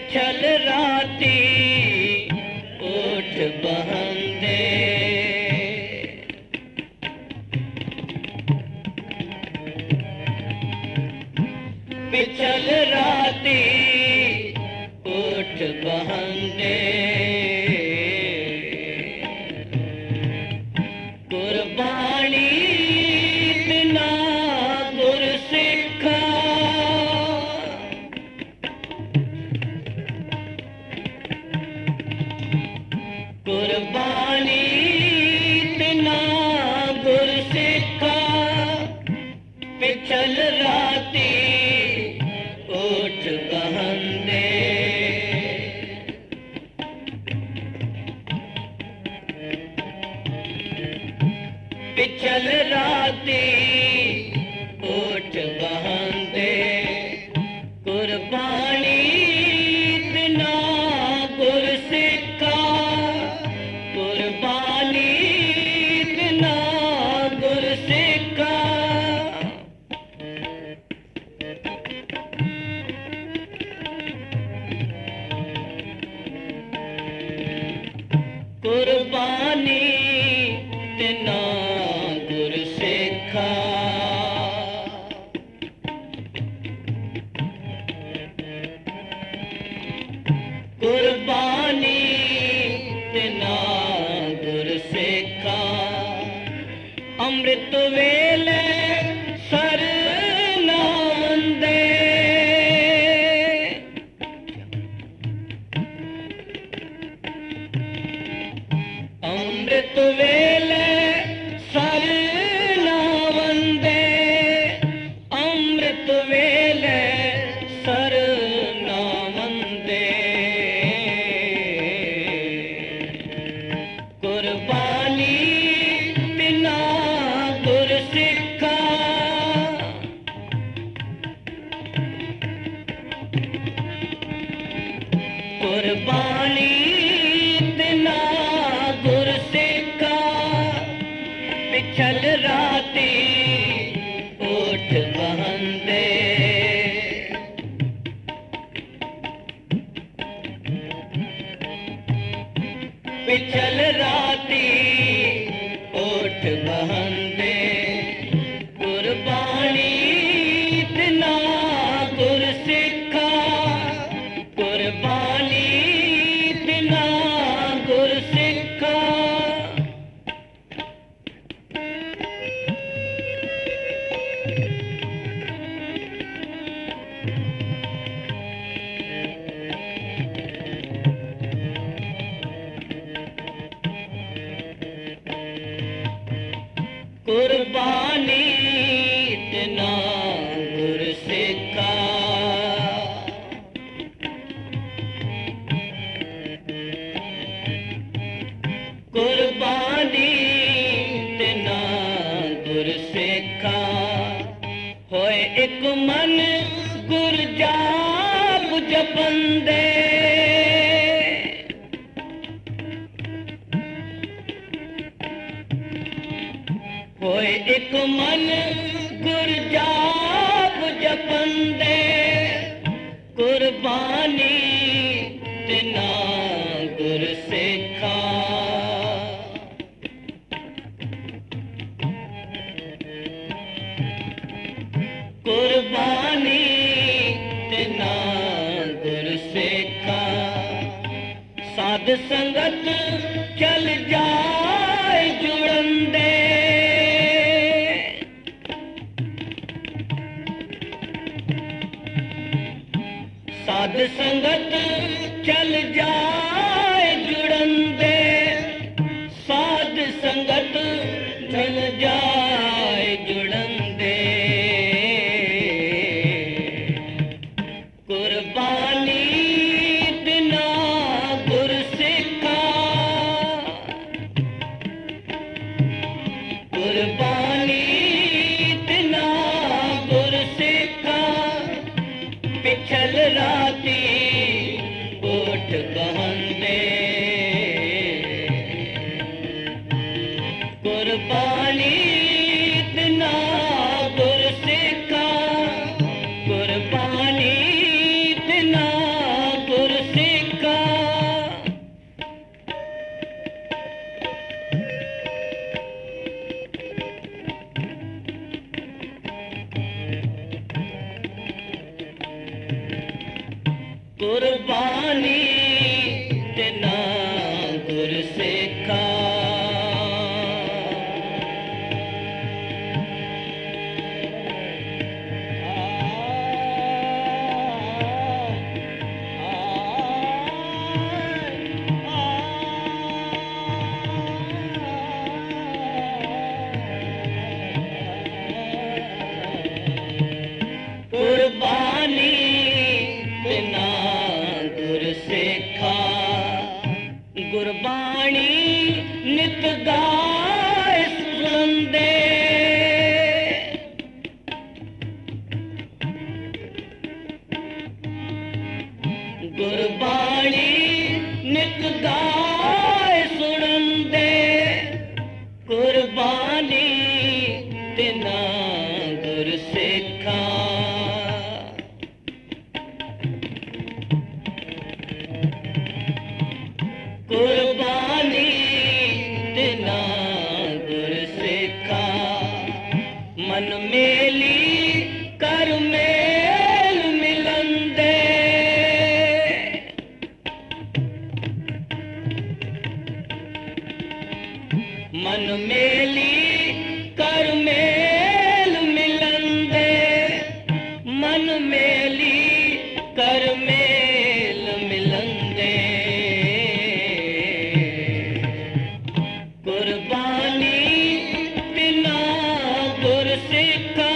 पिछल राती ओठ बहंदे पिछल राती ओठ बहंदे कुर्बानी तिना गुरसिखा कुर्बानी तिना गुरसिखा पिछल राती ओठ बहंदे पिछल राती ओठ बहंदे कुर्बानी तिना गुरसिखा कुर्बानी तिना गुरसिखा कुर्बानी तिना गुरसिखा कुर्बानी तिना गुरसिखा अमृत वेले सर नांदे अमृत वेले सर नावंदे अमृत वेले सर नावंदे कुर्बानी बिना गुरसिखा कुर्बानी बिना गुरसिखा पिछल राती ओठ बहंदे पिछल राती ओठ बहंदे कुर्बानी तिना गुरसिखा कुर्बानी तिना गुरसिखा कुर्बानी तिना गुरसिखा कुर्बानी तिना गुरसिखा होए एक मन गुरजाप जपंदे होए एक मन गुरजाप जपंदे कुर्बानी तिना गुरसिखा कुर्बानी तिना गुरसिखा साध संगत चल जाए जुड़ंदे साध संगत चल जाए जुड़ंदे साध संगत चल जाए जुड़ंदे कुर्बानी बिना गुरसिखा कुर्बानी बिना गुरसिखा पिछल राती ओठ बहंदे कुर्बानी नित गाए सुनंदे कुर्बानी नित गाए सुनंदे कुर्बानी तिना गुरसिखा कुर्बानी तिना गुरसिखा मन मेली कर मेल मिलंदे मन मेली कर मेल मिलंदे मन मेली कर मेल मिलंदे कुर्बानी तिना गुरसिखा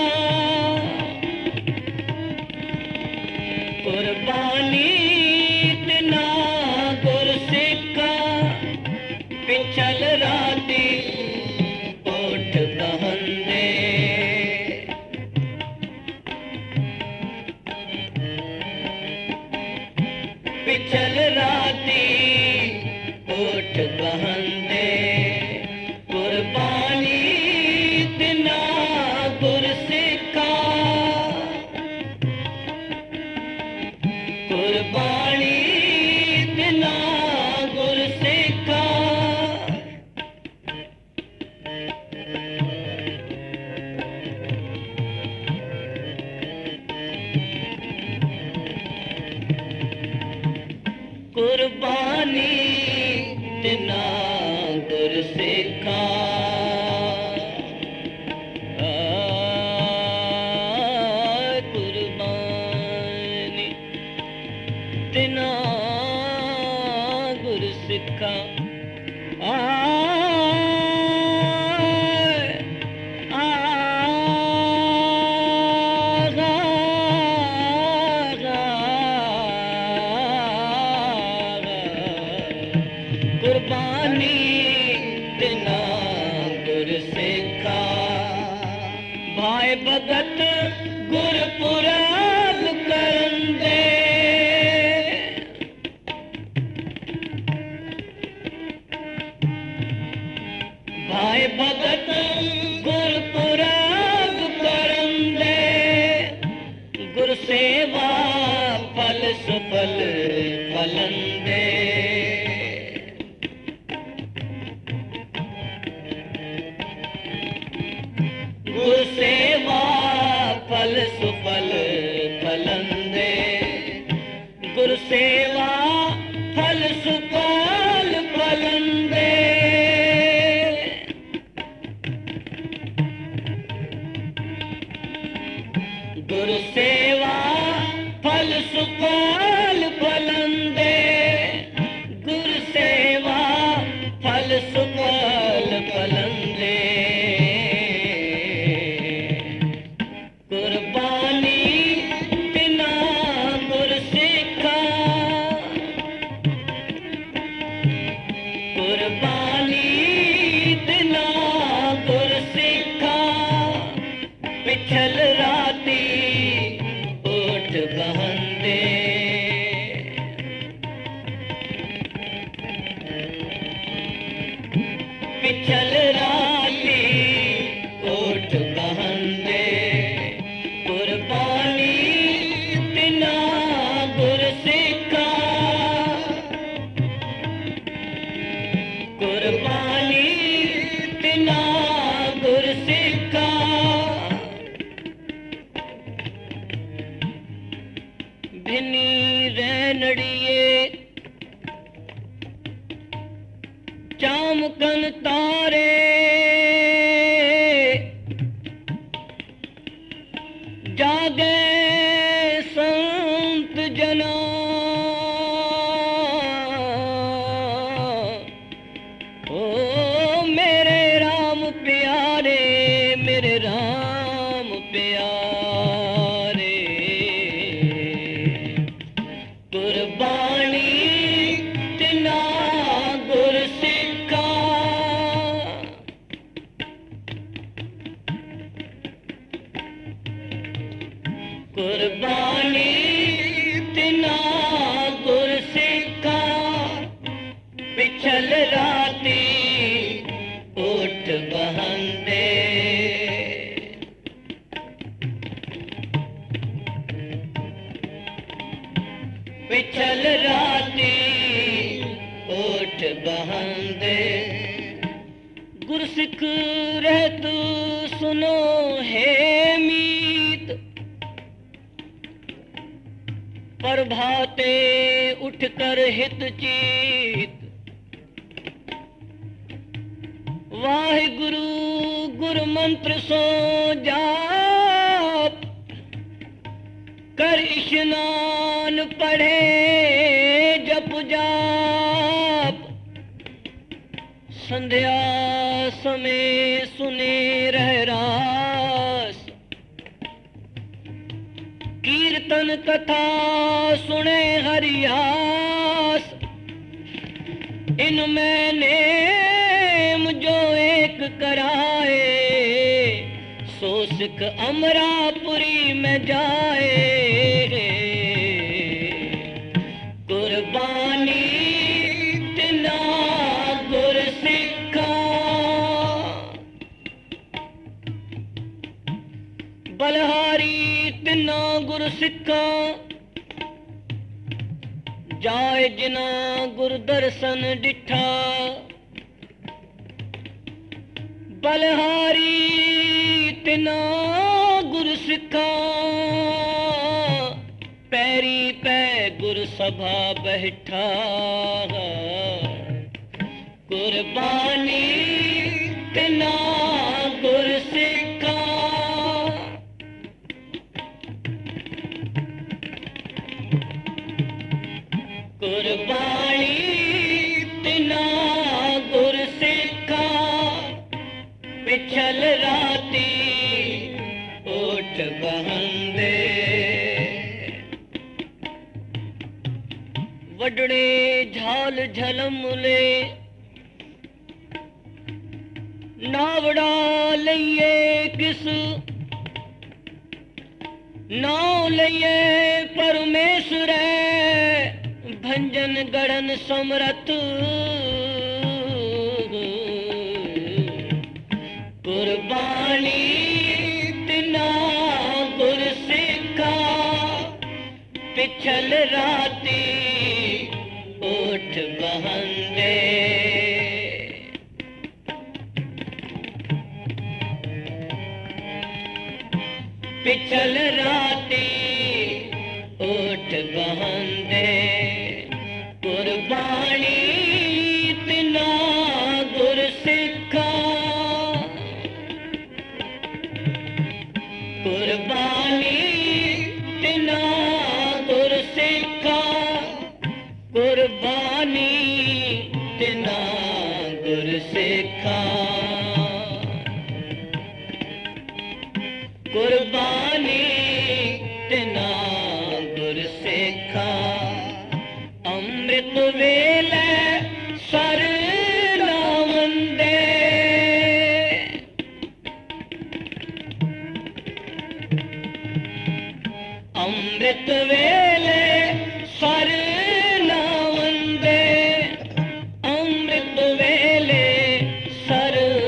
कुर्बानी तिना गुरसिखा पिछल राती ओठ कहंदे पिछल राती ओठ कहंदे कुर्बानी तिना गुरसिखा कुर्बानी तिना गुरसिखा कुर्बानी तिना गुरसिखा कुर्बानी तिना गुरसिखा कुर्बानी तिना गुरसिखा भाई भगत गुरपुराब करंदे भाई भगत गुरपुराब करंदे गुरसेवा फल सुफल फलंदे गुरसेवा फल सुफल फलंदे गुरसेवा फल सुफल फलंदे गुरसेवा फल सुफल फलंदे गुरसेवा फल सुफल फलंदे कुर्बानी तिना गुरसिखा कुर्बानी तिना गुरसिखा पिछल राती ओठ कहंदे पिछल राती ओठ कहंदे कुर्बानी तिना गुरसिखा कुर्बानी तिना गुरसिखा भिनी रैनड़िए चामकन तारे जागे संत जना ओ मेरे राम प्यारे मेरे राम प्यारे कुर्बानी तिना पिछल राती उठ बहंदे पिछल राती उठ बहंदे गुरसिख रहत सुनो है मीत प्रभाते उठकर हित चीत वाहिगुरु गुरु मंत्र सो जाप कर इश्नान पढ़े जप जाप संध्या समय सुने रहरास कीर्तन कथा सुने हरियास इनमें नेम जो एक कराए सो सिख अमरापुरी में जाए कुर्बानी तिना गुरसिखा बलहारी तिना गुरसिखा जाए जिना गुर दर्शन डिठा बलहारी तिना गुरसिखा पैरी पै गुर सभा बैठा कुर्बानी तिना गुरसिखा कुर्बानी तिना गुरसिखा पिछल राती उठ बहंदे वडड़े झाल झलमुले नावड़ा लइए किस नाव लइए परमेश्वर भंजन गढ़न समरथ कुर्बानी तिना गुरसिखा पिछल राती उठ बहंदे पिछल राती उठ बहंदे कुर्बानी तिना गुरसिखा कुर्बानी तिना गुरसिखा कुर्बानी तिना गुरसिखा कुर्बानी तिना गुरसिखा अमृत वेले सर नावंदे अमृत वेले सर नावंदे अमृत वेले सर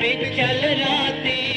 चल राती